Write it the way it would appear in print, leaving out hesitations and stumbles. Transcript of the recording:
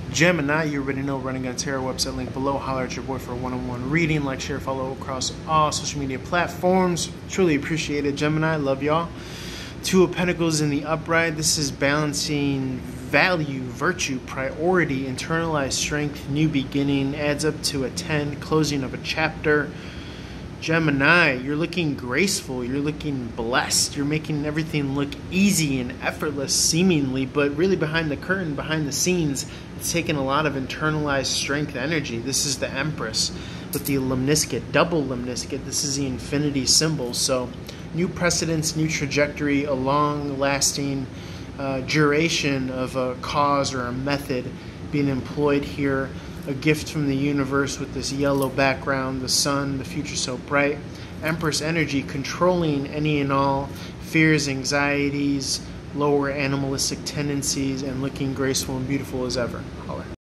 Gemini, you already know, running on Tarot website link below. Holler at your boy for a one-on-one reading. Like, share, follow across all social media platforms. Truly appreciate it, Gemini. Love y'all. Two of Pentacles in the upright. This is balancing value, virtue, priority, internalized strength, new beginning. Adds up to a 10, closing of a chapter. Gemini, you're looking graceful, you're looking blessed, you're making everything look easy and effortless seemingly, but really behind the curtain, behind the scenes, it's taking a lot of internalized strength energy. This is the Empress with the lemniscate, double lemniscate. This is the infinity symbol. So new precedence, new trajectory, a long-lasting duration of a cause or a method being employed here. A gift from the universe with this yellow background, the sun, the future so bright. Empress energy controlling any and all fears, anxieties, lower animalistic tendencies, and looking graceful and beautiful as ever. Holler.